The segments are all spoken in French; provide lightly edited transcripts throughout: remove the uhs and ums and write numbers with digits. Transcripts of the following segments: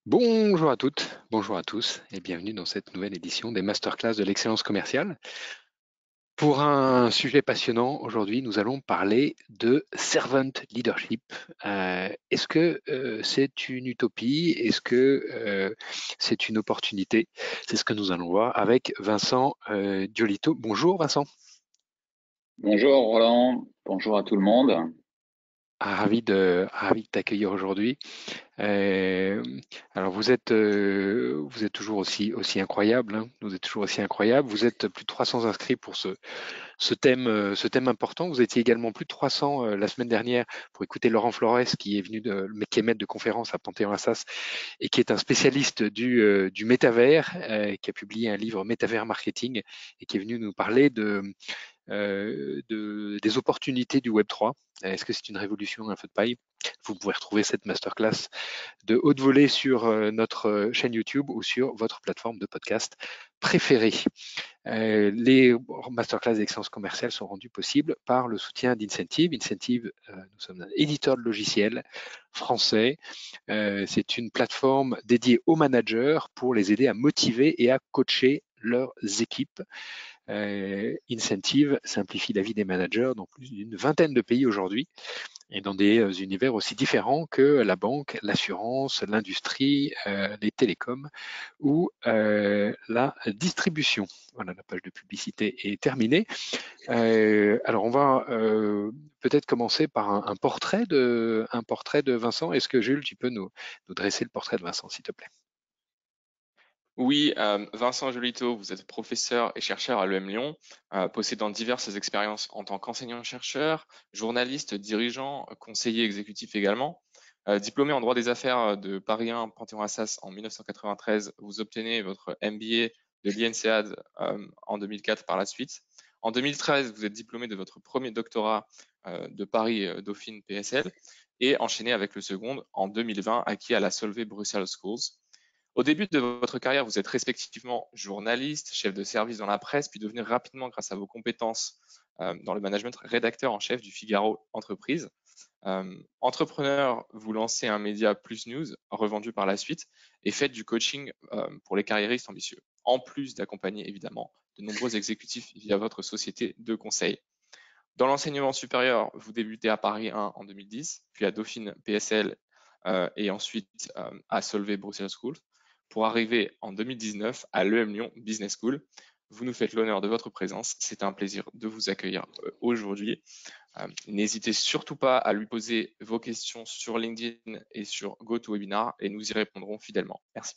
Bonjour à toutes, bonjour à tous et bienvenue dans cette nouvelle édition des Masterclass de l'excellence commerciale. Pour un sujet passionnant, aujourd'hui, nous allons parler de servant leadership. Est-ce que c'est une utopie? Est-ce que c'est une opportunité? C'est ce que nous allons voir avec Vincent Diolito. Bonjour Vincent. Bonjour Roland, bonjour à tout le monde. Ravi de t'accueillir aujourd'hui. Euh, alors vous êtes toujours aussi incroyable, hein. Vous êtes toujours aussi incroyable. Vous êtes plus de 300 inscrits pour ce thème important. Vous étiez également plus de 300 la semaine dernière pour écouter Laurent Flores, qui est qui est maître de conférence à Panthéon-Assas et qui est un spécialiste du métavers, qui a publié un livre Métavers Marketing et qui est venu nous parler des opportunités du Web3. Est-ce que c'est une révolution, un feu de paille? Vous pouvez retrouver cette masterclass de haute volée sur notre chaîne YouTube ou sur votre plateforme de podcast préférée. Les masterclass d'excellence commerciale sont rendues possibles par le soutien d'Incentive. Incentive, nous sommes un éditeur de logiciels français. C'est une plateforme dédiée aux managers pour les aider à motiver et à coacher leurs équipes. Incentive simplifie la vie des managers dans plus d'une vingtaine de pays aujourd'hui et dans des univers aussi différents que la banque, l'assurance, l'industrie, les télécoms ou la distribution. Voilà, la page de publicité est terminée. Alors on va peut-être commencer par un portrait de Vincent. Est-ce que Jules, tu peux nous dresser le portrait de Vincent, s'il te plaît? Oui, Vincent Jolito, vous êtes professeur et chercheur à l'EM Lyon, possédant diverses expériences en tant qu'enseignant-chercheur, journaliste, dirigeant, conseiller exécutif également. Diplômé en droit des affaires de Paris 1 Panthéon-Assas en 1993, vous obtenez votre MBA de l'INSEAD en 2004 par la suite. En 2013, vous êtes diplômé de votre premier doctorat de Paris Dauphine PSL et enchaîné avec le second en 2020, acquis à la Solvay Brussels Schools. Au début de votre carrière, vous êtes respectivement journaliste, chef de service dans la presse, puis devenu rapidement, grâce à vos compétences dans le management, rédacteur en chef du Figaro Entreprise. Entrepreneur, vous lancez un média Plus News, revendu par la suite, et faites du coaching pour les carriéristes ambitieux, en plus d'accompagner évidemment de nombreux exécutifs via votre société de conseil. Dans l'enseignement supérieur, vous débutez à Paris 1 en 2010, puis à Dauphine PSL et ensuite à Solvay Brussels School, pour arriver en 2019 à l'EM Lyon Business School. Vous nous faites l'honneur de votre présence. C'est un plaisir de vous accueillir aujourd'hui. N'hésitez surtout pas à lui poser vos questions sur LinkedIn et sur GoToWebinar et nous y répondrons fidèlement. Merci.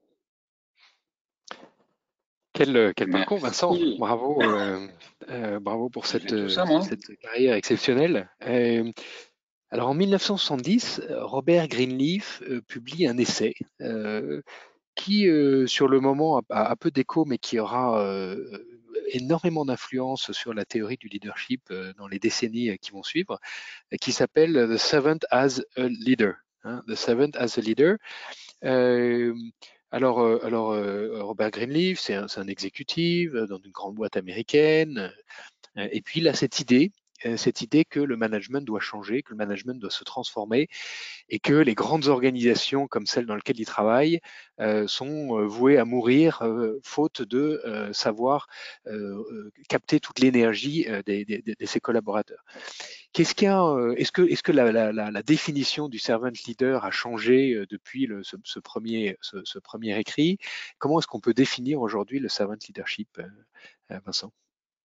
Quel parcours, Vincent. Merci. Bravo pour J'ai fait tout ça, moi. cette carrière exceptionnelle. Alors en 1970, Robert Greenleaf publie un essai qui, sur le moment, a peu d'écho, mais qui aura énormément d'influence sur la théorie du leadership dans les décennies qui vont suivre, qui s'appelle The Servant as a Leader. Hein, The Servant as a Leader. Euh, Robert Greenleaf, c'est un exécutif dans une grande boîte américaine. Et puis il a cette idée que le management doit changer, que le management doit se transformer et que les grandes organisations comme celle dans laquelle il travaille sont vouées à mourir faute de savoir capter toute l'énergie de ses collaborateurs. Est-ce que la définition du servant leader a changé depuis ce premier écrit? Comment est-ce qu'on peut définir aujourd'hui le servant leadership, Vincent?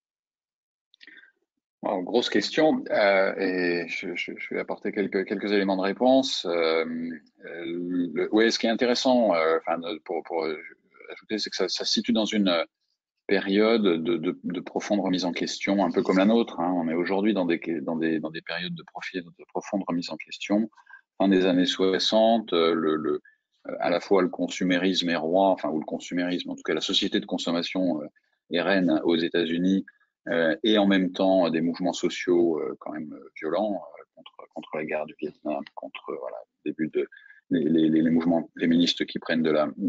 Alors, grosse question, et je vais apporter quelques éléments de réponse. Oui, ce qui est intéressant, pour ajouter, c'est que ça se situe dans une période de profonde remise en question, un peu comme la nôtre. Hein. On est aujourd'hui dans des périodes de profonde remise en question. Fin des années 60, à la fois le consumérisme est roi, enfin, ou le consumérisme, en tout cas la société de consommation est reine aux États-Unis, et en même temps des mouvements sociaux quand même violents contre la guerre du Vietnam, contre voilà, le début de les mouvements féministes qui prennent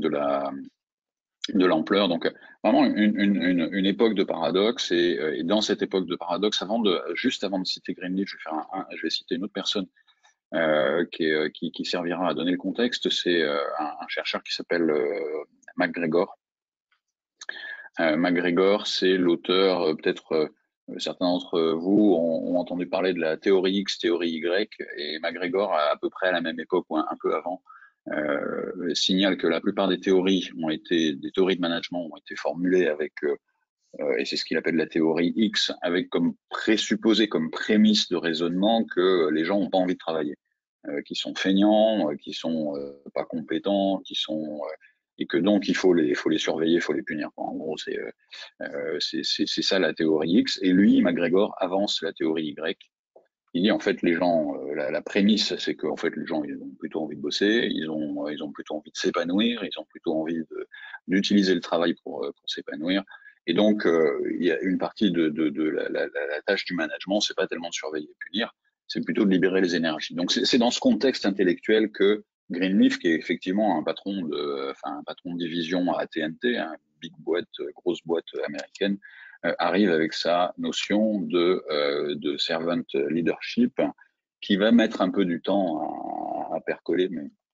de l'ampleur. Donc vraiment une époque de paradoxe, et dans cette époque de paradoxe, juste avant de citer Greenleaf, je vais citer une autre personne qui servira à donner le contexte. C'est un chercheur qui s'appelle MacGregor. MacGregor, c'est l'auteur, peut-être certains d'entre vous ont entendu parler de la théorie X, théorie Y, et MacGregor, à peu près à la même époque ou un peu avant, signale que la plupart des théories de management ont été formulées avec, et c'est ce qu'il appelle la théorie X, avec comme présupposé, comme prémisse de raisonnement que les gens n'ont pas envie de travailler, qui sont feignants, qui sont pas compétents, et que donc il faut les surveiller, il faut les punir. En gros, c'est ça la théorie X. Et lui, MacGregor, avance la théorie Y. Il dit en fait les gens, la prémisse, c'est qu'en fait les gens ils ont plutôt envie de bosser, ils ont plutôt envie de s'épanouir, ils ont plutôt envie d'utiliser le travail pour s'épanouir. Et donc il y a une partie de la tâche du management, c'est pas tellement de surveiller et punir, c'est plutôt de libérer les énergies. Donc c'est dans ce contexte intellectuel que Greenleaf, qui est effectivement un patron de division à TNT, hein, big boîte, grosse boîte américaine, arrive avec sa notion de servant leadership qui va mettre un peu du temps à percoler,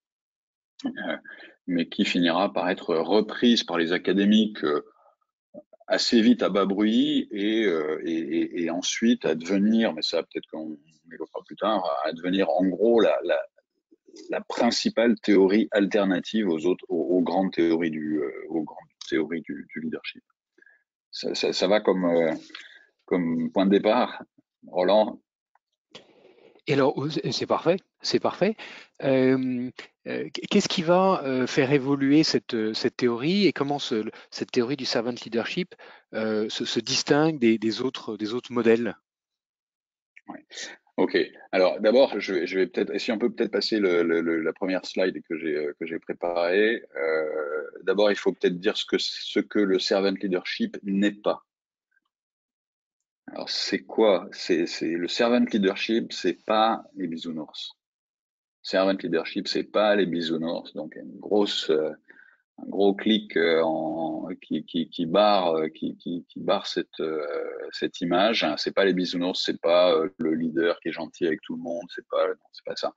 mais qui finira par être reprise par les académiques assez vite à bas bruit et ensuite à devenir, mais ça peut-être qu'on évoquera plus tard, à devenir en gros la principale théorie alternative aux grandes théories du leadership. Ça va comme point de départ, Roland. Et alors, c'est parfait, c'est parfait. Qu'est-ce qui va faire évoluer cette théorie et comment cette théorie du servant leadership se distingue des autres modèles? Ouais. Ok. Alors d'abord, je vais peut-être, si on peut peut-être passer la première slide que j'ai préparée. D'abord, il faut peut-être dire ce que le servant leadership n'est pas. Alors c'est quoi? C'est le servant leadership, c'est pas les bisounours. Servant leadership, c'est pas les bisounours. Donc une un gros clic qui barre cette image. C'est pas les bisounours, c'est pas le leader qui est gentil avec tout le monde, c'est pas ça.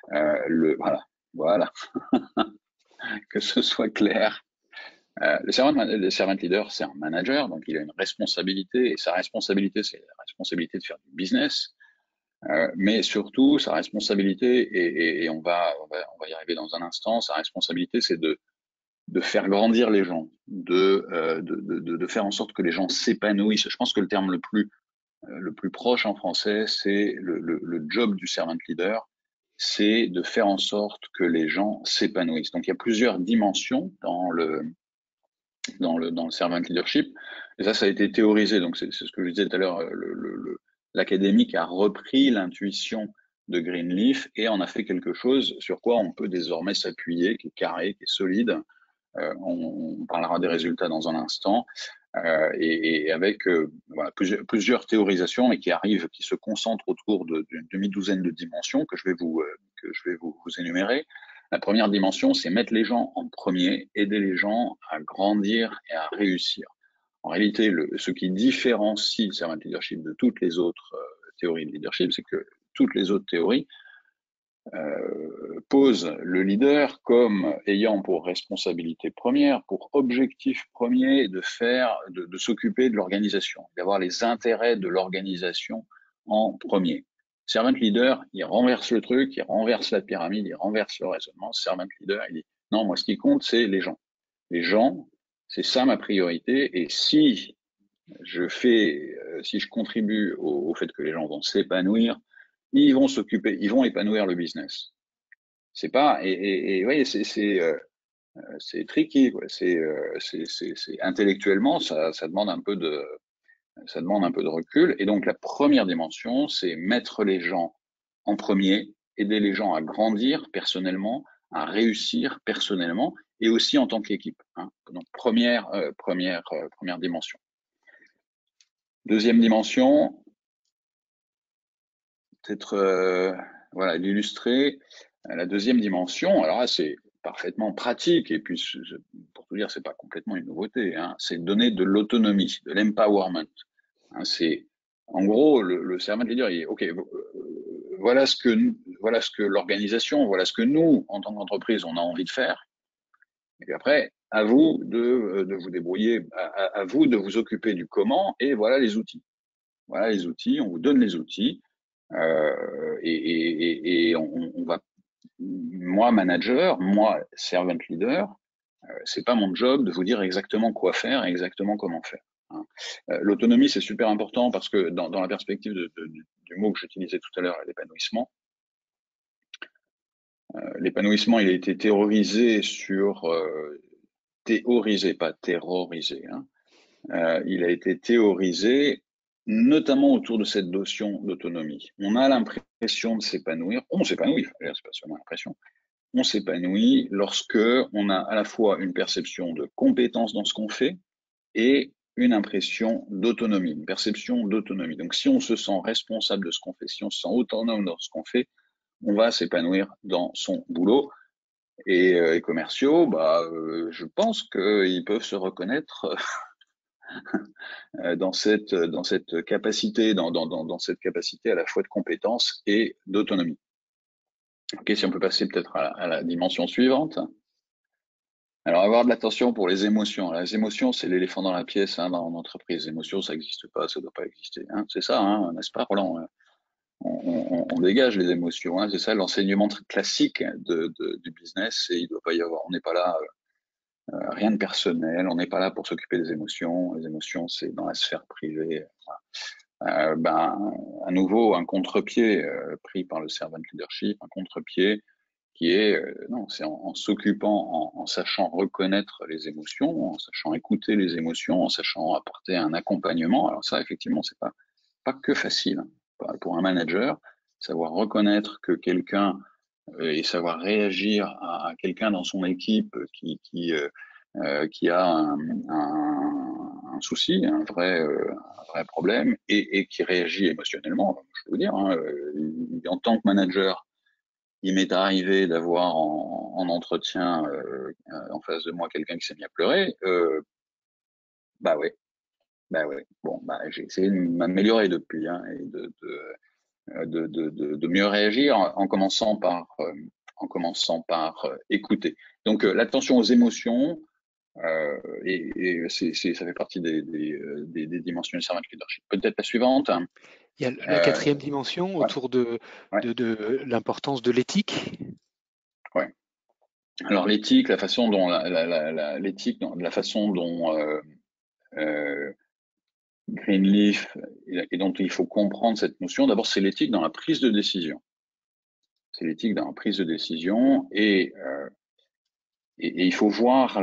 Voilà, que ce soit clair. Le servant leader, c'est un manager, donc il a une responsabilité, et sa responsabilité, c'est la responsabilité de faire du business. Mais surtout, sa responsabilité, et on va y arriver dans un instant, sa responsabilité, c'est de faire grandir les gens, de faire en sorte que les gens s'épanouissent. Je pense que le terme le plus proche en français, c'est le job du servant leader, c'est de faire en sorte que les gens s'épanouissent. Donc il y a plusieurs dimensions dans le servant leadership, et ça a été théorisé. Donc c'est ce que je disais tout à l'heure, l'académique a repris l'intuition de Greenleaf et en a fait quelque chose sur quoi on peut désormais s'appuyer, qui est carré, qui est solide. On parlera des résultats dans un instant, et avec voilà, plusieurs théorisations, mais qui se concentrent autour d'une demi-douzaine de dimensions que je vais vous énumérer. La première dimension, c'est mettre les gens en premier, aider les gens à grandir et à réussir. En réalité, ce qui différencie le servant leadership de toutes les autres théories de leadership, c'est que toutes les autres théories pose le leader comme ayant pour responsabilité première, pour objectif premier de s'occuper de l'organisation, d'avoir les intérêts de l'organisation en premier. Servant leader, il renverse le truc, il renverse la pyramide, il renverse le raisonnement. Servant leader, il dit non, moi ce qui compte, c'est les gens. Les gens, c'est ça ma priorité. Et si je contribue au fait que les gens vont s'épanouir, ils vont épanouir le business. C'est pas, et oui, c'est tricky, quoi. C'est intellectuellement, ça demande un peu de recul. Et donc la première dimension, c'est mettre les gens en premier, aider les gens à grandir personnellement, à réussir personnellement et aussi en tant qu'équipe. Hein. Donc première dimension. Deuxième dimension, peut-être voilà, l'illustrer. La deuxième dimension, alors là c'est parfaitement pratique et puis pour tout dire c'est pas complètement une nouveauté, hein, c'est donner de l'autonomie, de l'empowerment. Hein, c'est en gros le servant leader, il est ok, voilà voilà ce que l'organisation, voilà ce que nous, en tant qu'entreprise, on a envie de faire. Et puis après, à vous de vous débrouiller, à vous de vous occuper du comment, et voilà les outils. Voilà les outils, on vous donne les outils, et on va, moi manager, moi servant leader, c'est pas mon job de vous dire exactement quoi faire et exactement comment faire. Hein. L'autonomie, c'est super important parce que dans la perspective du mot que j'utilisais tout à l'heure, l'épanouissement, l'épanouissement, il a été théorisé théorisé, pas terrorisé. Hein. Il a été théorisé notamment autour de cette notion d'autonomie. On a l'impression de s'épanouir, on s'épanouit, c'est pas seulement l'impression, on s'épanouit lorsque on a à la fois une perception de compétence dans ce qu'on fait et une impression d'autonomie, une perception d'autonomie. Donc si on se sent responsable de ce qu'on fait, si on se sent autonome dans ce qu'on fait, on va s'épanouir dans son boulot. Et les commerciaux, je pense qu'ils peuvent se reconnaître dans cette capacité, dans cette capacité à la fois de compétence et d'autonomie. Ok, si on peut passer peut-être à la dimension suivante. Alors, avoir de l'attention pour les émotions. Alors, les émotions, c'est l'éléphant dans la pièce, hein, dans l'entreprise. Les émotions, ça n'existe pas, ça ne doit pas exister. Hein. C'est ça, hein, n'est-ce pas, Roland? On dégage les émotions. Hein. C'est ça l'enseignement classique du business. Et il ne doit pas y avoir. On n'est pas là, rien de personnel. On n'est pas là pour s'occuper des émotions. Les émotions, c'est dans la sphère privée. Voilà. À nouveau, un contre-pied pris par le servant leadership, un contre-pied qui est, non, c'est en s'occupant, en sachant reconnaître les émotions, en sachant écouter les émotions, en sachant apporter un accompagnement. Alors ça, effectivement, c'est pas que facile. Hein. Pour un manager, savoir reconnaître que quelqu'un et savoir réagir à quelqu'un dans son équipe qui a un souci, un vrai problème et qui réagit émotionnellement. Je peux vous dire, hein, en tant que manager, il m'est arrivé d'avoir en entretien en face de moi quelqu'un qui s'est mis à pleurer. Bah ouais. Bon, j'ai essayé de m'améliorer depuis, hein, et de mieux réagir en commençant par écouter. Donc l'attention aux émotions, et ça fait partie des dimensions du servant leadership. Peut-être la suivante. Il y a la quatrième dimension autour de l'importance de l'éthique. Ouais. Alors l'éthique, la façon dont Greenleaf et dont il faut comprendre cette notion. D'abord, c'est l'éthique dans la prise de décision. C'est l'éthique dans la prise de décision et il faut voir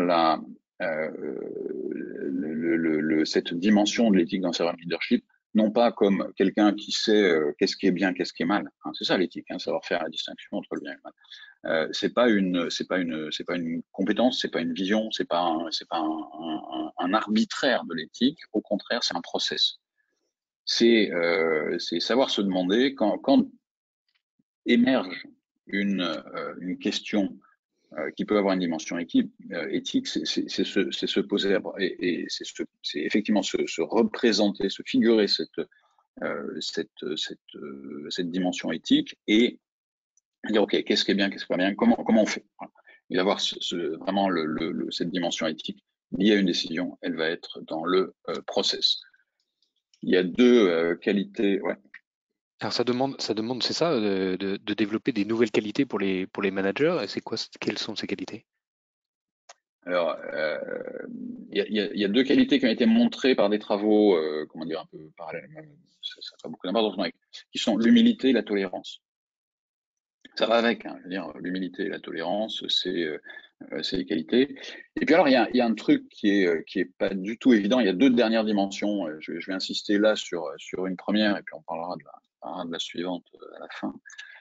cette dimension de l'éthique dans le servant leadership non pas comme quelqu'un qui sait qu'est-ce qui est bien, qu'est-ce qui est mal. Hein, c'est ça l'éthique, hein, savoir faire la distinction entre le bien et le mal. C'est pas une compétence, c'est pas une vision, c'est pas un arbitraire de l'éthique. Au contraire, c'est un process. C'est savoir se demander quand émerge une question qui peut avoir une dimension éthique, c'est se poser et c'est effectivement se représenter, se figurer cette dimension éthique et dire ok, qu'est-ce qui est bien, qu'est-ce qui est pas bien, comment on fait. Voilà. Et d'avoir vraiment cette dimension éthique liée à une décision, elle va être dans le process. Il y a deux qualités. Ouais. Alors ça demande, c'est ça, de développer des nouvelles qualités pour les managers. Et quelles sont ces qualités? Alors, il y a deux qualités qui ont été montrées par des travaux, comment dire, un peu parallèles, ça n'a pas beaucoup d'importance, qui sont l'humilité et la tolérance. Ça va avec, hein, je veux dire, l'humilité et la tolérance, c'est les qualités. Et puis alors, il y a un truc qui est pas du tout évident. Il y a deux dernières dimensions. Je vais insister là sur une première, et puis on parlera de la suivante à la fin.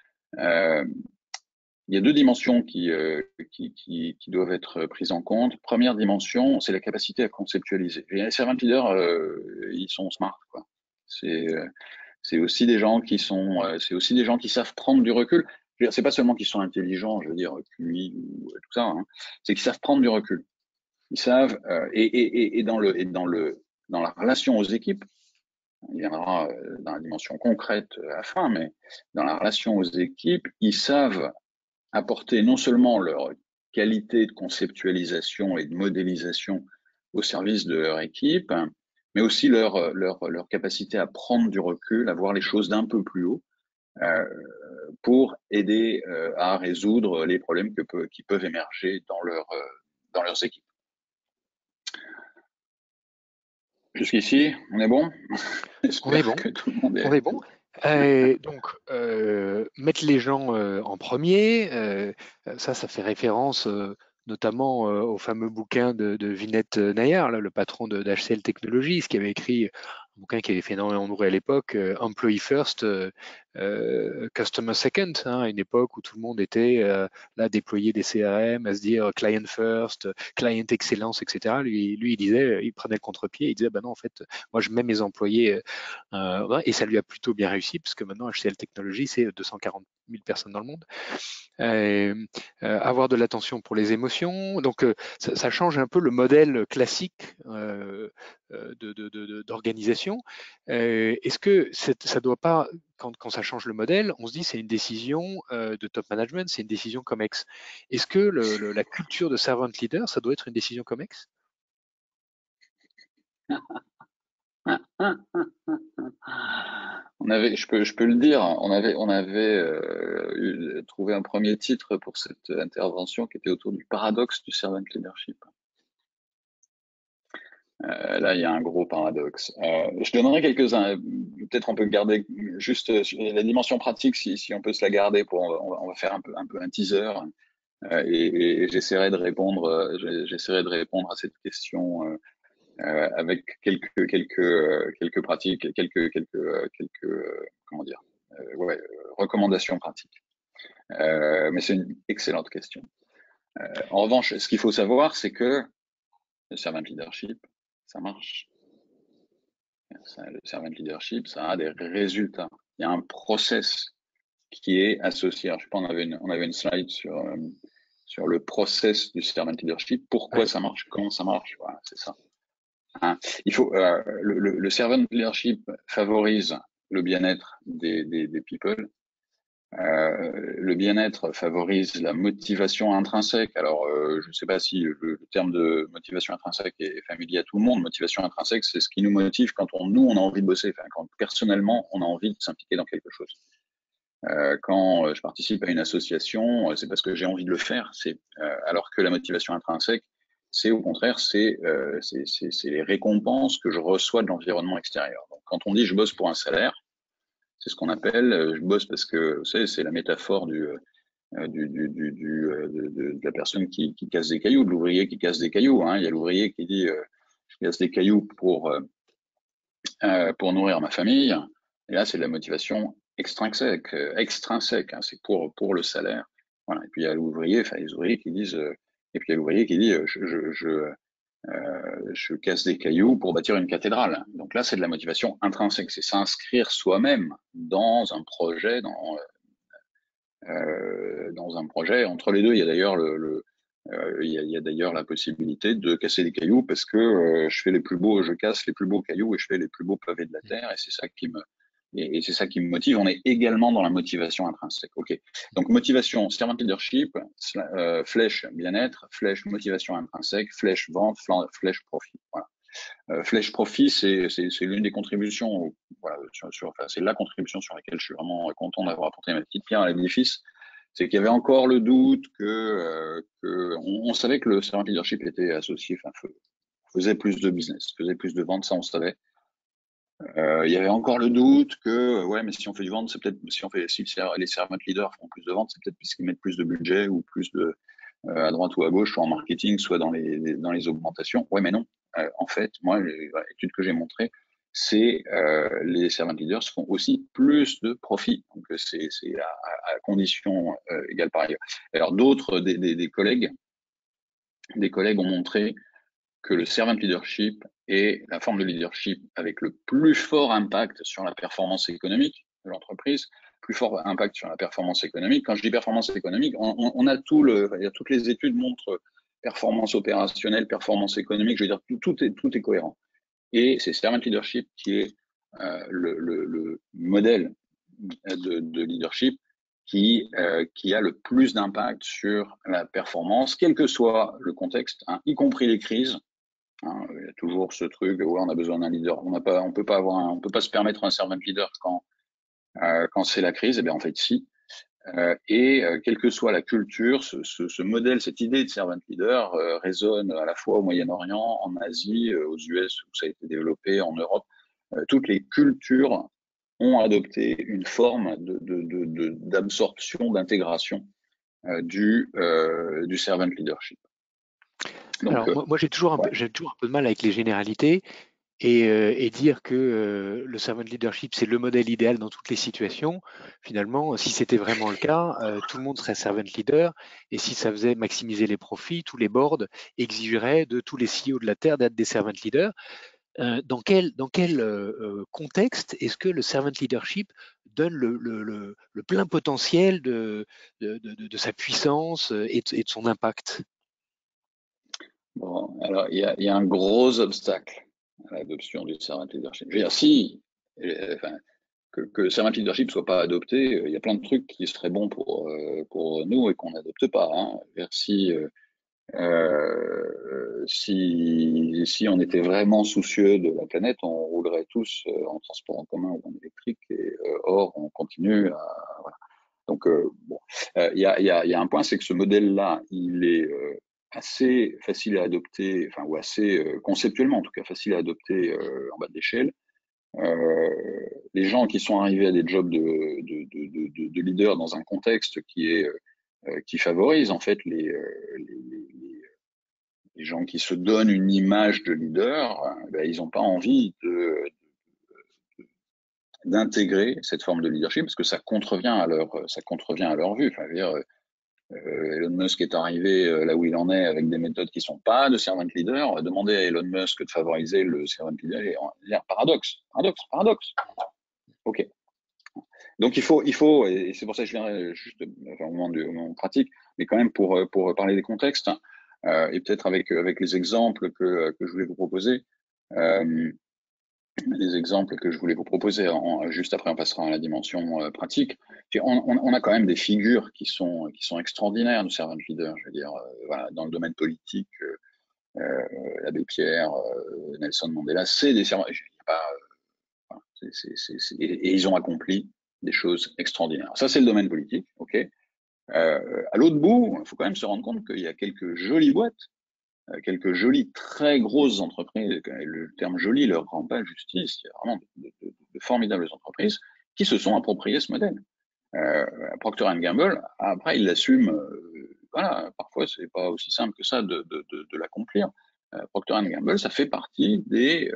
Il y a deux dimensions qui doivent être prises en compte. Première dimension, c'est la capacité à conceptualiser. Et les servant leaders, ils sont smart, quoi. C'est aussi des gens qui savent prendre du recul. C'est pas seulement qu'ils sont intelligents, je veux dire QI ou tout ça, hein. C'est qu'ils savent prendre du recul. Ils savent et dans la relation aux équipes, il viendra dans la dimension concrète à la fin, mais dans la relation aux équipes, ils savent apporter non seulement leur qualité de conceptualisation et de modélisation au service de leur équipe, mais aussi leur capacité à prendre du recul, à voir les choses d'un peu plus haut, pour aider à résoudre les problèmes qui peuvent émerger dans leurs équipes. Jusqu'ici, on est bon? On est bon. Que tout le monde est... On est bon. Donc, mettre les gens en premier, ça fait référence notamment au fameux bouquin de Vinette Nayar, là, le patron d'HCL Technologies, qui avait écrit un bouquin qui avait fait énormément de bruit à l'époque, Employee First, Customer Second, hein, à une époque où tout le monde était là à déployer des CRM, à se dire Client First, Client Excellence, etc. Lui, il disait, il prenait le contre-pied, il disait, bah non, en fait, moi je mets mes employés et ça lui a plutôt bien réussi, parce que maintenant HCL Technologies, c'est 240 000 personnes dans le monde. Avoir de l'attention pour les émotions. Donc, ça change un peu le modèle classique d'organisation. Est-ce que ça doit pas, quand ça change le modèle, on se dit c'est une décision de top management, c'est une décision COMEX. Est-ce que la culture de servant leader, ça doit être une décision COMEX? Je peux le dire, on avait trouvé un premier titre pour cette intervention qui était autour du paradoxe du servant leadership. Là, il y a un gros paradoxe. Je donnerai quelques-uns. Peut-être on peut garder juste la dimension pratique, si on peut se la garder. On va faire un peu un teaser et j'essaierai de répondre à cette question avec quelques pratiques, comment dire, recommandations pratiques. Mais c'est une excellente question. En revanche, ce qu'il faut savoir, c'est que le servant leadership, ça marche. Le servant leadership, ça a des résultats. Il y a un process qui est associé. Alors, je sais pas, on avait une slide sur le process du servant leadership. Pourquoi ça marche? Comment ça marche? Voilà, c'est ça. Hein. Il faut le servant leadership favorise le bien-être des people. Le bien-être favorise la motivation intrinsèque. Alors, je ne sais pas si le terme de motivation intrinsèque est familier à tout le monde. Motivation intrinsèque, c'est ce qui nous motive quand nous, on a envie de bosser, enfin, quand personnellement, on a envie de s'impliquer dans quelque chose. Quand je participe à une association, c'est parce que j'ai envie de le faire. Alors que la motivation intrinsèque, c'est au contraire, c'est les récompenses que je reçois de l'environnement extérieur. Donc, quand on dit je bosse pour un salaire, c'est ce qu'on appelle, je bosse parce que, vous savez, c'est la métaphore de la personne qui casse des cailloux, de l'ouvrier qui casse des cailloux. Hein. Il y a l'ouvrier qui dit je casse des cailloux pour nourrir ma famille. Et là, c'est de la motivation extrinsèque, hein, c'est pour le salaire. Voilà. Et puis il y a l'ouvrier, enfin les ouvriers qui disent, et puis il y a l'ouvrier qui dit je casse des cailloux pour bâtir une cathédrale. Donc là, c'est de la motivation intrinsèque, c'est s'inscrire soi-même dans un projet, dans un projet. Entre les deux, il y a d'ailleurs il y a d'ailleurs la possibilité de casser des cailloux parce que je casse les plus beaux cailloux et je fais les plus beaux pavés de la terre, et c'est ça qui me motive. On est également dans la motivation intrinsèque. Ok. Donc motivation, servant leadership, flèche bien-être, flèche motivation intrinsèque, flèche vente, flèche profit. Voilà. Flèche profit, c'est l'une des contributions. Voilà, c'est la contribution sur laquelle je suis vraiment content d'avoir apporté ma petite pierre à l'édifice. C'est qu'il y avait encore le doute on savait que le servant leadership était associé, faisait plus de business, faisait plus de ventes, ça on savait. Il y avait encore le doute que ouais, mais si on fait du vente, c'est peut-être si les servant leaders font plus de ventes, c'est peut-être parce qu'ils mettent plus de budget ou plus de à droite ou à gauche, soit en marketing, soit dans les augmentations. Ouais, mais non. En fait, moi, l'étude que j'ai montrée, c'est les servant leaders font aussi plus de profit. Donc c'est à condition égale par ailleurs. Alors d'autres des collègues ont montré que le servant leadership est la forme de leadership avec le plus fort impact sur la performance économique de l'entreprise, plus fort impact sur la performance économique. Quand je dis performance économique, on a toutes les études montrent performance opérationnelle, performance économique, je veux dire, tout est cohérent. Et c'est servant leadership qui est le modèle de leadership qui a le plus d'impact sur la performance, quel que soit le contexte, hein, y compris les crises. Hein, il y a toujours ce truc, ouais, on a besoin d'un leader. On peut pas se permettre un servant leader quand c'est la crise. Eh bien, en fait, si. Quelle que soit la culture, ce modèle, cette idée de servant leader résonne à la fois au Moyen-Orient, en Asie, aux US où ça a été développé, en Europe. Toutes les cultures ont adopté une forme d'absorption, d'intégration du servant leadership. Donc, Alors moi j'ai toujours un peu de mal avec les généralités et dire que le servant leadership c'est le modèle idéal dans toutes les situations. Finalement, si c'était vraiment le cas, tout le monde serait servant leader et si ça faisait maximiser les profits, tous les boards exigeraient de tous les CEO de la Terre d'être des servant leaders. Dans quel contexte est-ce que le servant leadership donne le plein potentiel de sa puissance et de son impact? bon, alors il y a un gros obstacle à l'adoption du servant leadership. Je veux dire, si enfin, que le servant leadership soit pas adopté, il y a plein de trucs qui seraient bons pour nous et qu'on n'adopte pas. Hein. Si on était vraiment soucieux de la planète, on roulerait tous en transport en commun ou en électrique. Or, on continue à. Voilà. Donc, bon, il y a un point, c'est que ce modèle-là, il est assez facile à adopter, enfin, ou assez conceptuellement, en tout cas, facile à adopter en bas de l'échelle. Les gens qui sont arrivés à des jobs de leader dans un contexte qui favorise en fait les gens qui se donnent une image de leader, ben, ils n'ont pas envie d'intégrer cette forme de leadership parce que ça contrevient à leur vue. Enfin, je veux dire, Elon Musk est arrivé là où il en est avec des méthodes qui sont pas de servant leader. Demander à Elon Musk de favoriser le servant leader, il y a un paradoxe. Ok. Donc il faut, et c'est pour ça que je viendrai juste enfin, au moment pratique, mais quand même pour parler des contextes et peut-être avec les exemples que je voulais vous proposer. Les exemples que je voulais vous proposer, juste après on passera à la dimension pratique. On a quand même des figures qui sont extraordinaires de servant leader. Je veux dire, voilà, dans le domaine politique, l'abbé Pierre, Nelson Mandela, c'est des servants. Voilà, et ils ont accompli des choses extraordinaires. Ça, c'est le domaine politique, ok. À l'autre bout, il faut quand même se rendre compte qu'il y a quelques jolies boîtes, quelques jolies, très grosses entreprises, le terme joli leur rend pas justice, il y a vraiment de formidables entreprises qui se sont appropriées ce modèle. Procter & Gamble, après, ils l'assument, voilà, parfois c'est pas aussi simple que ça de l'accomplir. Procter & Gamble, ça fait partie des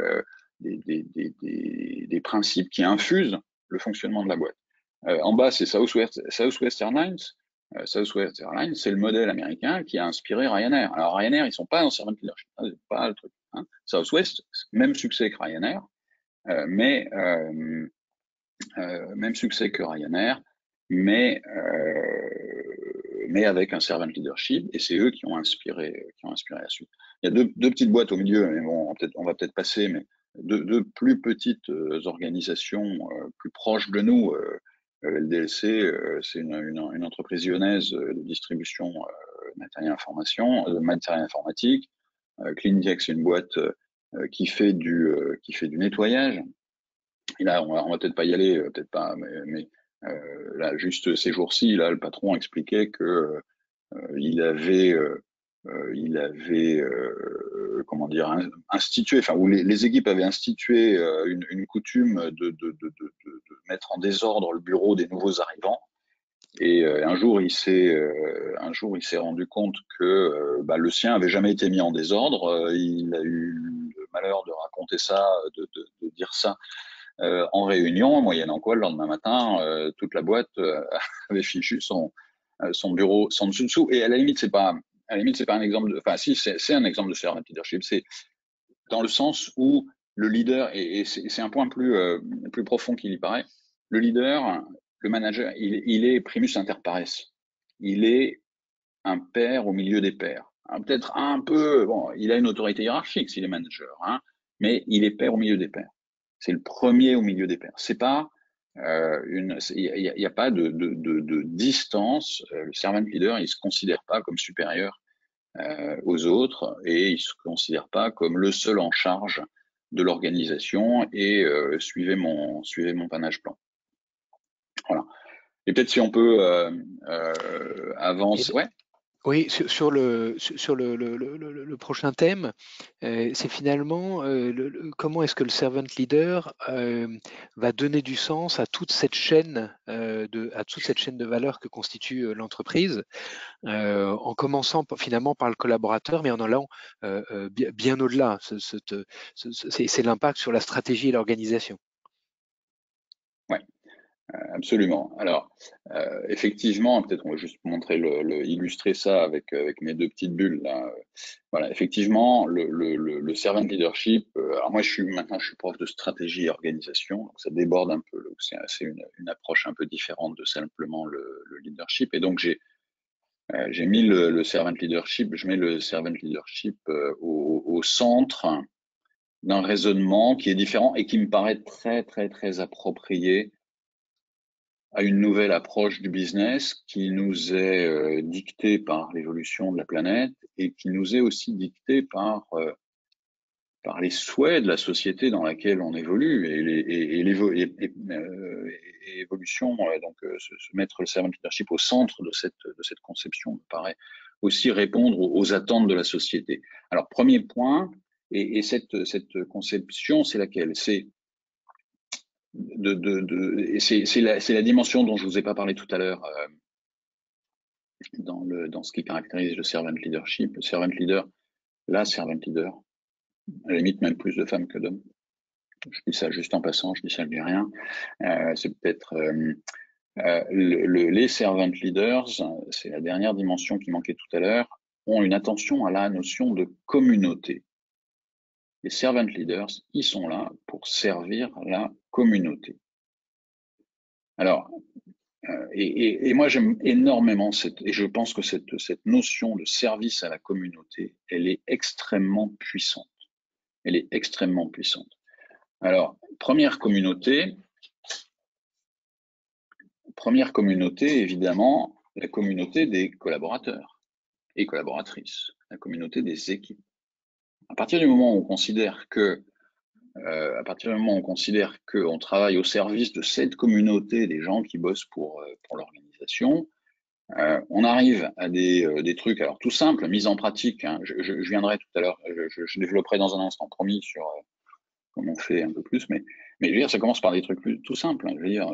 principes qui infusent le fonctionnement de la boîte. En bas, c'est Southwest Airlines. Southwest Airlines, c'est le modèle américain qui a inspiré Ryanair. Alors Ryanair, ils sont pas dans servant leadership, c'est pas le truc. Hein. Southwest, même succès que Ryanair, mais même succès que Ryanair, mais avec un servant leadership, et c'est eux qui ont inspiré la suite. Il y a deux petites boîtes au milieu, mais bon, on va peut-être passer, mais deux plus petites organisations plus proches de nous. LDLC, c'est une entreprise lyonnaise de distribution de matériel informatique. CleanDX, c'est une boîte qui fait du nettoyage. Et là, on va peut-être pas y aller, peut-être pas, mais là, juste ces jours-ci, là, le patron expliquait que il avait comment dire, institué, enfin, où les équipes avaient institué une coutume de mettre en désordre le bureau des nouveaux arrivants. Et un jour, il s'est rendu compte que le sien avait jamais été mis en désordre. Il a eu le malheur de raconter ça, de dire ça en réunion, moyennant quoi, le lendemain matin, toute la boîte avait fichu son bureau sans dessous. Et à la limite, c'est pas un exemple de, enfin, si, c'est un exemple de servant leadership. C'est dans le sens où le leader, et c'est un point plus profond qu'il y paraît, le leader, le manager, il est primus inter pares. Il est un père au milieu des pairs. Peut-être un peu, bon, il a une autorité hiérarchique s'il est manager, hein, mais il est père au milieu des pairs. C'est le premier au milieu des pairs. C'est pas il n'y a pas de distance. Le servant leader, il se considère pas comme supérieur aux autres et il se considère pas comme le seul en charge de l'organisation et suivez mon panache plan. Voilà. Et peut-être si on peut avancer. Ouais. Oui, sur le prochain thème, c'est finalement comment est-ce que le servant leader va donner du sens à toute cette chaîne de valeur que constitue l'entreprise, en commençant finalement par le collaborateur, mais en allant bien au-delà. C'est l'impact sur la stratégie et l'organisation. Ouais. Absolument. Alors, effectivement, peut-être on va juste montrer illustrer ça avec mes deux petites bulles là. Voilà, effectivement, le servant leadership. Alors moi, maintenant, je suis prof de stratégie et organisation, donc ça déborde un peu. C'est une approche un peu différente de simplement le leadership. Et donc j'ai mis le servant leadership. Je mets le servant leadership au centre d'un raisonnement qui est différent et qui me paraît très très très approprié à une nouvelle approche du business qui nous est dictée par l'évolution de la planète et qui nous est aussi dictée par les souhaits de la société dans laquelle on évolue et l'évolution. Donc, se mettre le servant leadership au centre de cette conception me paraît aussi répondre aux attentes de la société. Alors, premier point, et cette conception, c'est laquelle? C'est c'est la dimension dont je vous ai pas parlé tout à l'heure dans ce qui caractérise le servant leadership. Le servant leader, la servant leader, à la limite même plus de femmes que d'hommes. Je dis ça juste en passant, je dis ça, je dis rien. C'est peut-être les servant leaders, c'est la dernière dimension qui manquait tout à l'heure, ont une attention à la notion de communauté. Les servant leaders, ils sont là pour servir la communauté. Alors, et moi j'aime énormément et je pense que cette notion de service à la communauté, elle est extrêmement puissante. Elle est extrêmement puissante. Alors, première communauté, évidemment, la communauté des collaborateurs et collaboratrices, la communauté des équipes. À partir du moment où on considère qu'on travaille au service de cette communauté des gens qui bossent pour l'organisation, on arrive à des trucs, alors tout simples, mise en pratique. Hein, je viendrai tout à l'heure, je développerai dans un instant, promis, sur comment on fait un peu plus, mais je veux dire, ça commence par des trucs tout simples. Hein, je veux dire,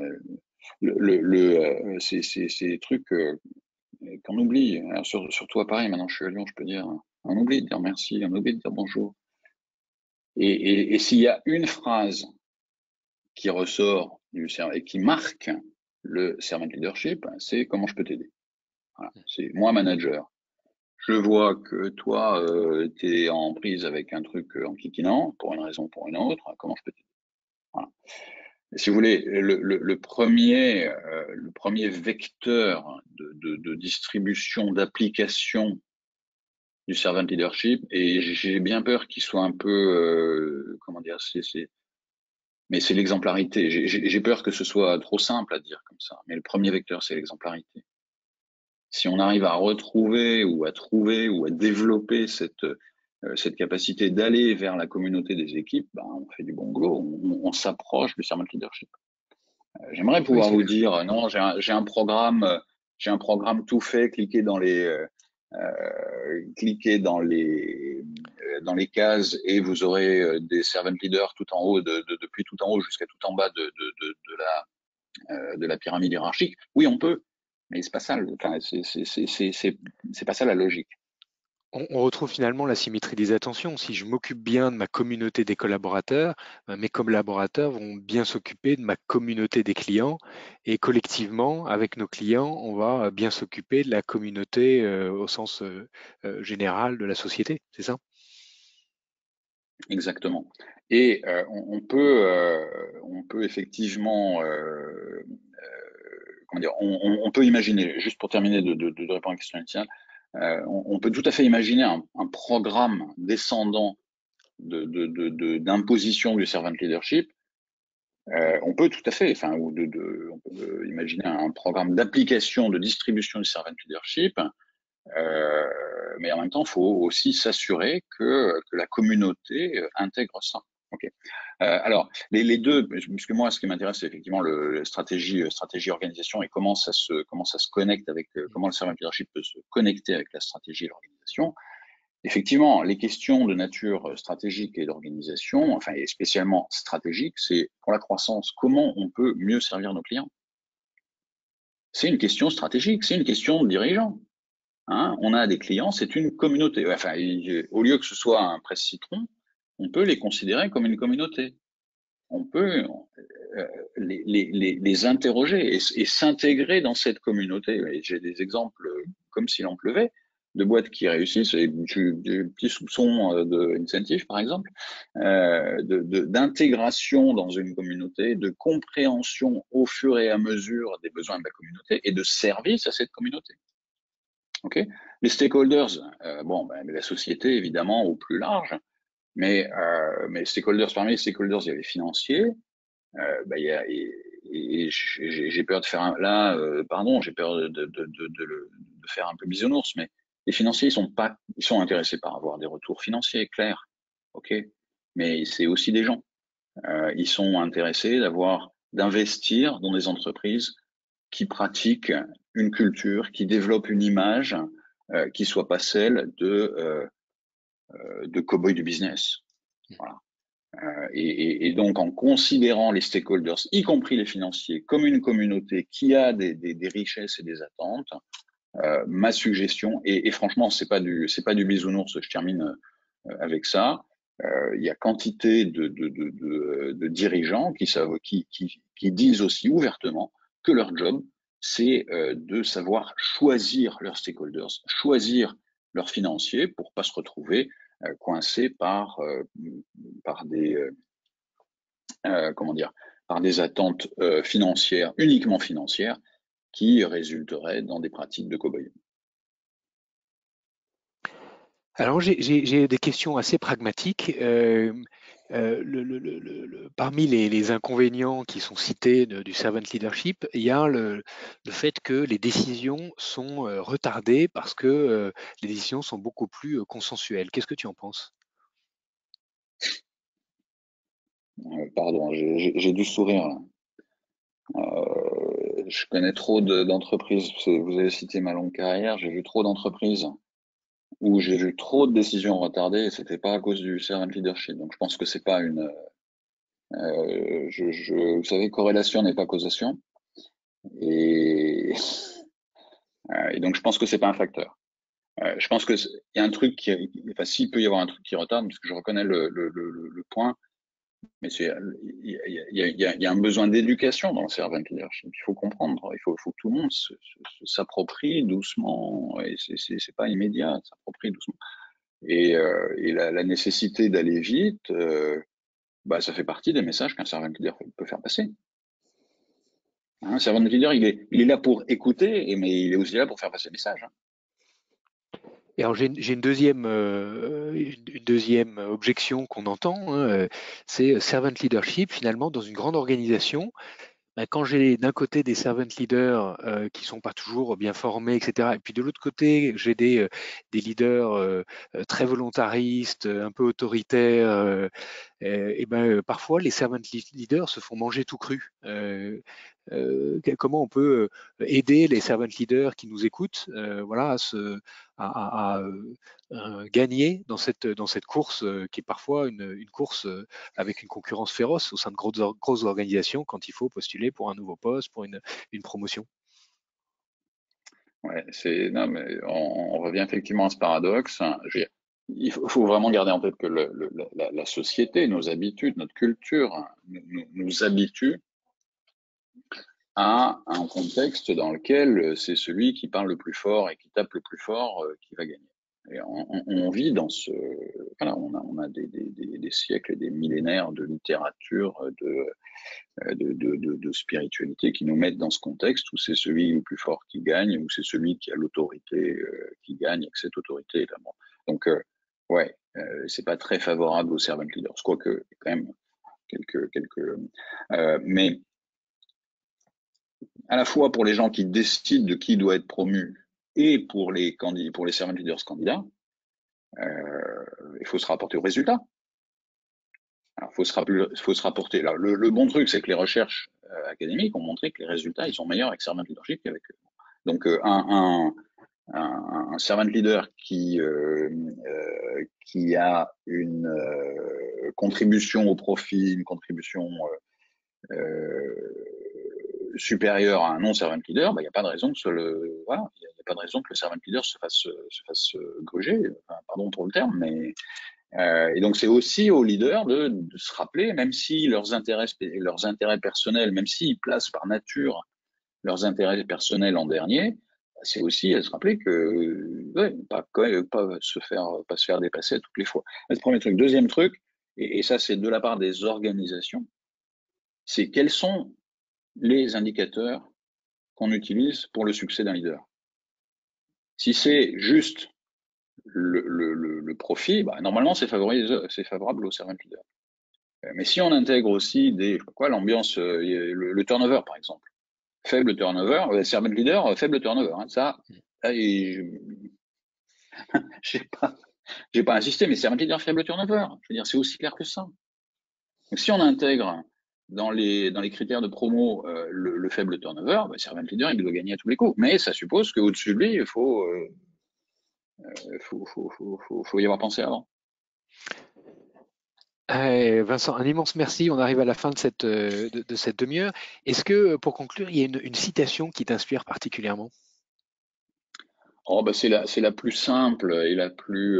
ces trucs qu'on oublie. Alors, surtout à Paris, maintenant je suis à Lyon, je peux dire, on oublie de dire merci, on oublie de dire bonjour. Et s'il y a une phrase qui ressort et qui marque le servant leadership, c'est comment je peux t'aider. Voilà. C'est moi manager. Je vois que toi, tu es en prise avec un truc en kikinant, pour une raison ou pour une autre, comment je peux t'aider. Voilà. Et si vous voulez, le premier vecteur de distribution, d'application du servant leadership, et j'ai bien peur qu'il soit un peu, comment dire, mais c'est l'exemplarité. J'ai peur que ce soit trop simple à dire comme ça, mais le premier vecteur, c'est l'exemplarité. Si on arrive à retrouver ou à trouver ou à développer cette capacité d'aller vers la communauté des équipes, ben, on fait du bon boulot, on s'approche du servant leadership. J'aimerais pouvoir vous dire, non, j'ai un programme tout fait, cliquez dans les cases et vous aurez des servant leaders tout en haut, depuis tout en haut jusqu'à tout en bas de la pyramide hiérarchique. Oui, on peut, mais c'est pas ça. Enfin, c'est pas ça la logique. On retrouve finalement la symétrie des attentions. Si je m'occupe bien de ma communauté des collaborateurs, mes collaborateurs vont bien s'occuper de ma communauté des clients et collectivement, avec nos clients, on va bien s'occuper de la communauté au sens général de la société, c'est ça? Exactement. Et on peut effectivement, comment dire, on peut imaginer, juste pour terminer de répondre à la question initiale, on peut tout à fait imaginer un programme descendant d'imposition du servant leadership On peut tout à fait, enfin, on peut imaginer un programme d'application de distribution du servant leadership, mais en même temps, il faut aussi s'assurer que la communauté intègre ça. Okay. Alors, les deux, parce que moi, ce qui m'intéresse, c'est effectivement le stratégie organisation et comment ça se connecte avec, comment le servant leadership peut se connecter avec la stratégie et l'organisation. Effectivement, les questions de nature stratégique et d'organisation, enfin, et spécialement stratégique, c'est pour la croissance, comment on peut mieux servir nos clients. C'est une question stratégique, c'est une question de dirigeant. Hein, on a des clients, c'est une communauté. Enfin, au lieu que ce soit un presse-citron, on peut les considérer comme une communauté. On peut les interroger et s'intégrer dans cette communauté. Et j'ai des exemples comme s'il en pleuvait de boîtes qui réussissent, et des petits soupçons de incentive par exemple, d'intégration dans une communauté, de compréhension au fur et à mesure des besoins de la communauté et de service à cette communauté. Okay. Les stakeholders, la société évidemment au plus large, mais stakeholders, parmi les stakeholders, il y a les financiers, j'ai peur de faire j'ai peur de faire un peu bisounours, mais les financiers ils sont intéressés par avoir des retours financiers clairs, ok, mais c'est aussi des gens. Ils sont intéressés d'investir dans des entreprises qui pratiquent une culture, qui développent une image qui soit pas celle de cow-boy du business. Voilà. Et donc, en considérant les stakeholders, y compris les financiers, comme une communauté qui a des richesses et des attentes, ma suggestion, et franchement, c'est pas du bisounours, je termine avec ça. Il y a quantité de dirigeants qui disent aussi ouvertement que leur job, c'est de savoir choisir leurs stakeholders, choisir leurs financiers pour pas se retrouver coincés par des attentes financières, uniquement financières, qui résulteraient dans des pratiques de cow-boy. Alors j'ai des questions assez pragmatiques. Parmi les inconvénients qui sont cités du servant leadership, il y a le fait que les décisions sont retardées parce que les décisions sont beaucoup plus consensuelles. Qu'est-ce que tu en penses? Pardon, j'ai dû sourire. Je connais trop d'entreprises. Vous avez cité ma longue carrière. J'ai vu trop d'entreprises où j'ai vu trop de décisions retardées et c'était pas à cause du servant leadership. Donc je pense que c'est pas une. Vous savez, corrélation n'est pas causation. Et donc je pense que c'est pas un facteur. Je pense que il y a un truc s'il peut y avoir un truc qui retarde, parce que je reconnais le point, mais il y a un besoin d'éducation dans le servant leadership. Il faut comprendre, il faut que tout le monde s'approprie doucement, et c'est pas immédiat, s'approprie doucement. Et la nécessité d'aller vite, ça fait partie des messages qu'un servant leader peut faire passer. Un servant leader, il est là pour écouter, mais il est aussi là pour faire passer le message. Et alors j'ai une deuxième objection qu'on entend, hein, c'est servant leadership. Finalement, dans une grande organisation, quand j'ai d'un côté des servant leaders qui sont pas toujours bien formés, etc., et puis de l'autre côté, j'ai des leaders très volontaristes, un peu autoritaires, et parfois les servant leaders se font manger tout cru. Comment on peut aider les servant leaders qui nous écoutent, voilà, à gagner dans cette course qui est parfois une course avec une concurrence féroce au sein de grosses organisations quand il faut postuler pour un nouveau poste, pour une promotion. Ouais, non, mais on revient effectivement à ce paradoxe. Il faut vraiment garder en tête que la société, nos habitudes, notre culture nous habitue à un contexte dans lequel c'est celui qui parle le plus fort et qui tape le plus fort qui va gagner. Et on vit dans on a des siècles et des millénaires de littérature, de spiritualité qui nous mettent dans ce contexte où c'est celui le plus fort qui gagne, où c'est celui qui a l'autorité qui gagne, et que cette autorité est la mort. Donc, c'est pas très favorable aux servant leaders. Quoique, quand même, mais à la fois pour les gens qui décident de qui doit être promu et pour les servant leaders candidats, il faut se rapporter aux résultats. Alors, faut se rapporter. Là, le bon truc, c'est que les recherches académiques ont montré que les résultats, ils sont meilleurs avec servant leadership qu'avec eux. Donc, un servant leader qui a une contribution au profit, une contribution supérieure à un non servant leader, il n'y a pas de raison que il y a pas de raison que le servant leader se fasse gruger. Enfin, pardon pour le terme, mais et donc c'est aussi aux leaders de se rappeler, même si leurs intérêts personnels, même s'ils placent par nature leurs intérêts personnels en dernier, c'est aussi à se rappeler que pas se faire dépasser toutes les fois. C'est le premier truc. Deuxième truc, et ça c'est de la part des organisations, c'est quels sont les indicateurs qu'on utilise pour le succès d'un leader. Si c'est juste le profit, normalement c'est favorable au servant leader. Mais si on intègre aussi l'ambiance, le turnover par exemple, faible turnover, servant leader, faible turnover, ça, j'ai pas insisté, mais servant leader, faible turnover, je veux dire, c'est aussi clair que ça. Donc si on intègre dans les critères de promo le faible turnover, servant leader, il doit gagner à tous les coups. Mais ça suppose qu'au-dessus de lui, il faut y avoir pensé avant. Vincent, un immense merci. On arrive à la fin de cette demi-heure. Est-ce que, pour conclure, il y a une citation qui t'inspire particulièrement? C'est la plus simple et la plus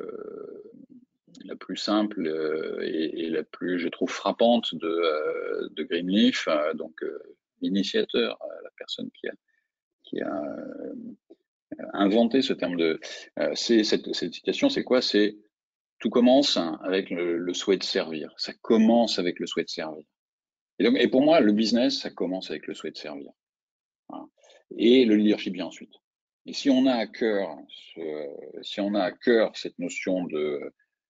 simple et la plus, je trouve, frappante de Greenleaf, donc l'initiateur, la personne qui a inventé ce terme cette citation, c'est quoi? C'est tout commence avec le souhait de servir. Ça commence avec le souhait de servir. Et pour moi, le business, ça commence avec le souhait de servir. Voilà. Et le leadership vient ensuite. Et si on a à cœur cette notion de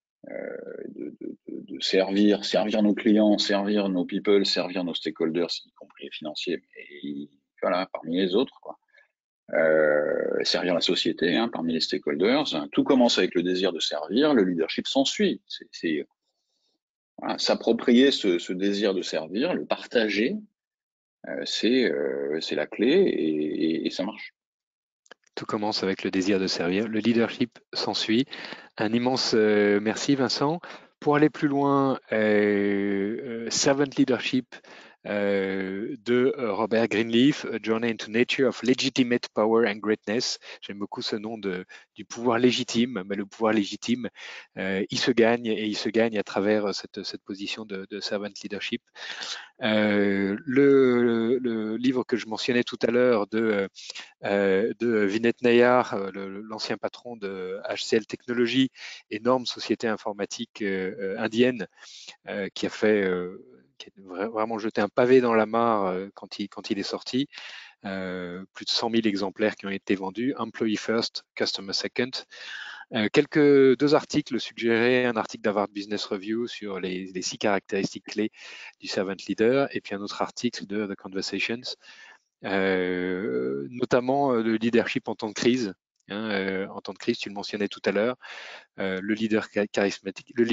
servir nos clients, servir nos people, servir nos stakeholders, y compris les financiers, et voilà, parmi les autres, quoi. Servir la société, parmi les stakeholders. Tout commence avec le désir de servir, le leadership s'ensuit. Voilà, s'approprier ce désir de servir, le partager, c'est la clé et ça marche. Tout commence avec le désir de servir. Le leadership s'ensuit. Un immense merci, Vincent. Pour aller plus loin, Servant Leadership de Robert Greenleaf, A Journey into Nature of Legitimate Power and Greatness. J'aime beaucoup ce nom du pouvoir légitime, mais le pouvoir légitime, il se gagne à travers cette position de Servant Leadership. Le livre que je mentionnais tout à l'heure de Vinet Nayar, l'ancien patron de HCL Technologies, énorme société informatique indienne, qui a vraiment jeté un pavé dans la mare quand il est sorti. Plus de 100 000 exemplaires qui ont été vendus. Employee First, Customer Second. Deux articles suggérés, un article d'Harvard Business Review sur les 6 caractéristiques clés du servant leader, et puis un autre article de The Conversations, notamment le leadership en temps de crise. En temps de crise, tu le mentionnais tout à l'heure, le leader charismatique, le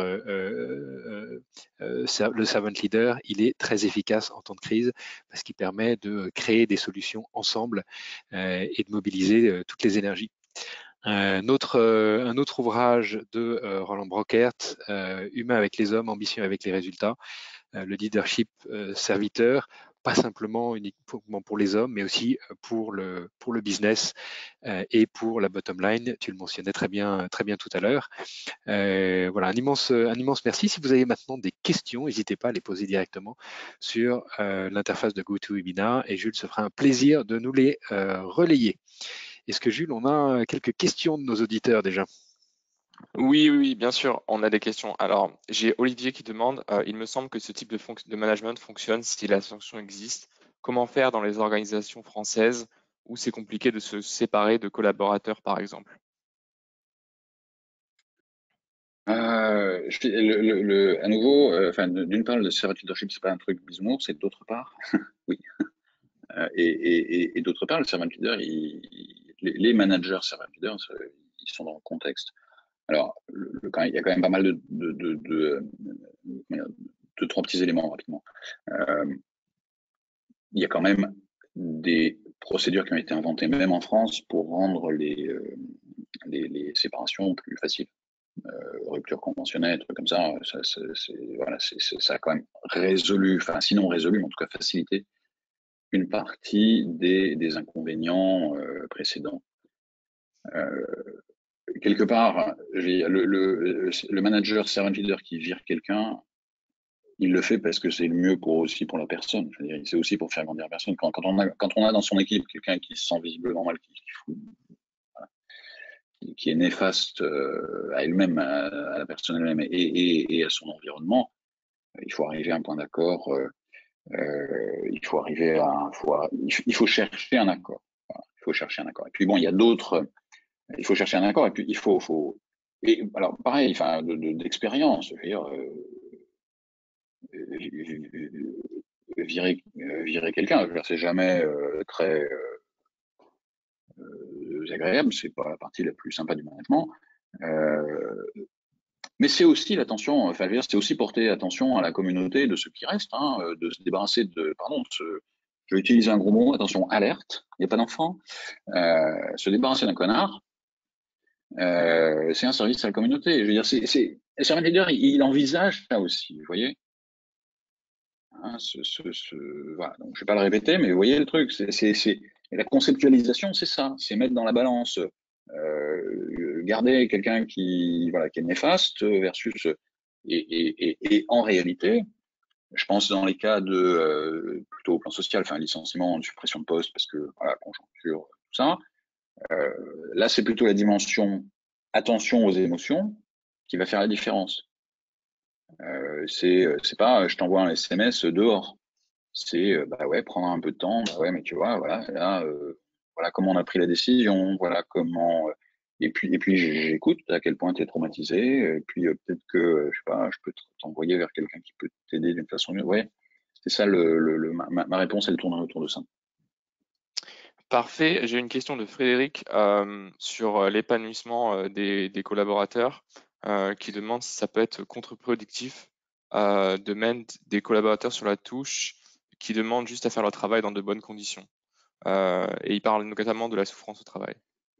servant leader, il est très efficace en temps de crise parce qu'il permet de créer des solutions ensemble et de mobiliser toutes les énergies. Un autre ouvrage de Roland Brockert, Humain avec les hommes, ambition avec les résultats, le leadership serviteur, pas simplement uniquement pour les hommes, mais aussi pour le business et pour la bottom line. Tu le mentionnais très bien tout à l'heure. Voilà, un immense merci. Si vous avez maintenant des questions, n'hésitez pas à les poser directement sur l'interface de GoToWebinar et Jules se fera un plaisir de nous les relayer. Est-ce que Jules, on a quelques questions de nos auditeurs déjà? Oui, bien sûr, on a des questions. Alors, j'ai Olivier qui demande, il me semble que ce type de management fonctionne si la sanction existe. Comment faire dans les organisations françaises où c'est compliqué de se séparer de collaborateurs, par exemple? à nouveau, enfin, d'une part, le servant leadership, c'est pas un truc bisounours, c'est d'autre part, oui. Et d'autre part, le servant leader, les managers servant leaders, ils sont dans le contexte. Alors, il y a quand même pas mal de trois petits éléments rapidement. Il y a quand même des procédures qui ont été inventées, même en France, pour rendre les séparations plus faciles. Rupture conventionnelle, trucs comme ça, ça a quand même résolu, enfin sinon résolu, mais en tout cas facilité une partie des inconvénients précédents. Quelque part, le manager servant leader qui vire quelqu'un, il le fait parce que c'est le mieux aussi pour la personne. Je veux dire, c'est aussi pour faire grandir la personne. Quand on a dans son équipe quelqu'un qui se sent visiblement mal, qui est néfaste à elle-même, à la personne elle-même et à son environnement, il faut arriver à un point d'accord. Il faut arriver à il faut chercher un accord. Voilà, il faut chercher un accord. Et puis bon, il y a d'autres. Il faut chercher un accord. Et puis il faut. Et alors pareil, enfin d'expérience. Je veux dire, virer quelqu'un, c'est jamais très agréable. C'est pas la partie la plus sympa du management. Mais c'est aussi l'attention, enfin, c'est aussi porter attention à la communauté de ceux qui restent, hein, de se débarrasser je vais utiliser un gros mot, attention, alerte, il n'y a pas d'enfant, se débarrasser d'un connard, c'est un service à la communauté. Je veux dire, le servant leader, il envisage ça aussi, vous voyez. Hein, voilà, donc je vais pas le répéter, mais vous voyez le truc, la conceptualisation, c'est ça, c'est mettre dans la balance, garder quelqu'un qui est néfaste versus et en réalité, je pense dans les cas de plutôt au plan social, enfin licenciement, suppression de poste parce que voilà, conjoncture, tout ça, là c'est plutôt la dimension attention aux émotions qui va faire la différence. C'est pas je t'envoie un SMS dehors. C'est bah ouais, prendre un peu de temps, bah ouais, mais tu vois, voilà, là, voilà comment on a pris la décision, voilà comment. Et puis j'écoute à quel point tu es traumatisé, et puis peut-être que, je sais pas, je peux t'envoyer vers quelqu'un qui peut t'aider d'une façon mieux. Ouais, c'est ça ma réponse, elle tourne autour de ça. Parfait. J'ai une question de Frédéric sur l'épanouissement des collaborateurs qui demande si ça peut être contre-productif de mettre des collaborateurs sur la touche qui demandent juste à faire leur travail dans de bonnes conditions. Et il parle notamment de la souffrance au travail.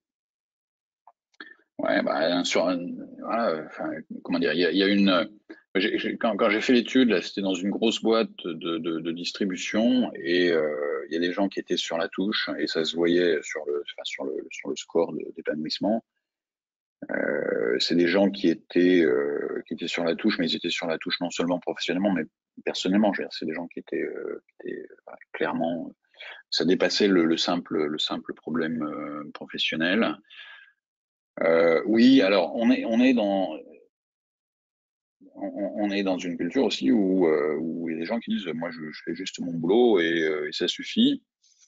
Ouais, bah, voilà, enfin, comment dire, il y a une. Quand j'ai fait l'étude, c'était dans une grosse boîte de distribution et il y a des gens qui étaient sur la touche et ça se voyait sur le score d'épanouissement. C'est des gens qui étaient sur la touche, mais ils étaient sur la touche non seulement professionnellement, mais personnellement. C'est des gens qui étaient clairement, ça dépassait le simple problème professionnel. Oui, alors on est dans une culture aussi où il y a des gens qui disent moi je fais juste mon boulot et ça suffit.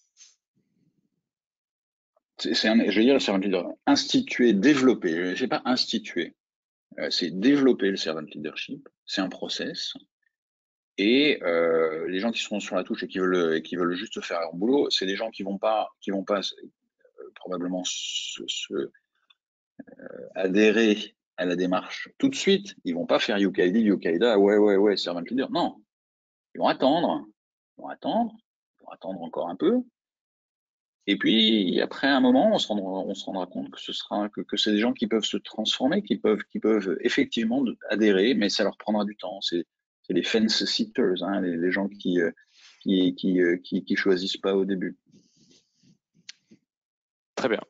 Je vais dire le servant leader instituer, développer. J'ai pas institué, c'est développer le servant leadership. C'est un process. Et les gens qui sont sur la touche et qui veulent juste faire leur boulot, c'est des gens qui vont pas probablement adhérer à la démarche tout de suite. Ils vont pas faire Yukaida, ouais, servant leader. Non, ils vont attendre encore un peu. Et puis après un moment, on se rendra compte que c'est des gens qui peuvent se transformer, qui peuvent effectivement adhérer, mais ça leur prendra du temps. C'est les fence sitters, hein, les gens qui choisissent pas au début. Très bien.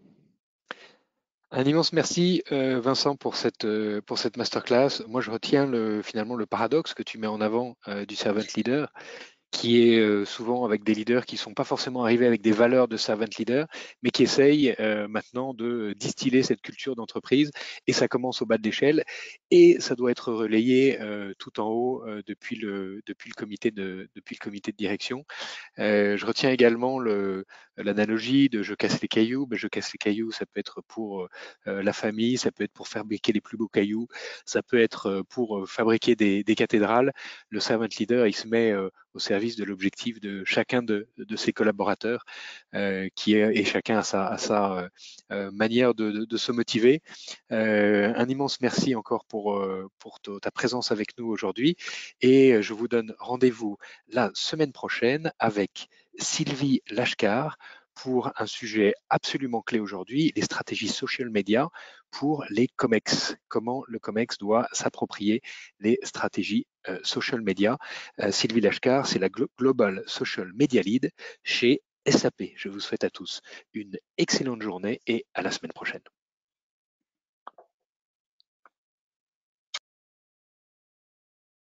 Un immense merci, Vincent, pour cette masterclass. Moi, je retiens finalement le paradoxe que tu mets en avant du servant leader, qui est souvent avec des leaders qui ne sont pas forcément arrivés avec des valeurs de servant leader, mais qui essayent maintenant de distiller cette culture d'entreprise. Et ça commence au bas de l'échelle et ça doit être relayé tout en haut depuis le comité de direction. Je retiens également l'analogie de je casse les cailloux, je casse les cailloux, ça peut être pour la famille, ça peut être pour fabriquer les plus beaux cailloux, ça peut être pour fabriquer des cathédrales. Le servant leader, il se met au service de l'objectif de chacun de ses collaborateurs, et chacun a sa manière de se motiver. Un immense merci encore pour ta présence avec nous aujourd'hui, et je vous donne rendez-vous la semaine prochaine avec Sylvie Lashkar pour un sujet absolument clé aujourd'hui, les stratégies social media pour les COMEX. Comment le COMEX doit s'approprier les stratégies social media. Sylvie Lashkar, c'est la Global Social Media Lead chez SAP. Je vous souhaite à tous une excellente journée et à la semaine prochaine.